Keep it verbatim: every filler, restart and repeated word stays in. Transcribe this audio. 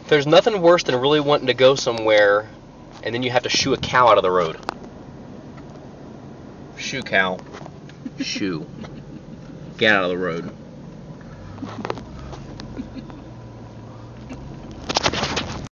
There's nothing worse than really wanting to go somewhere and then you have to shoo a cow out of the road. Shoo, cow. Shoo. Get out of the road.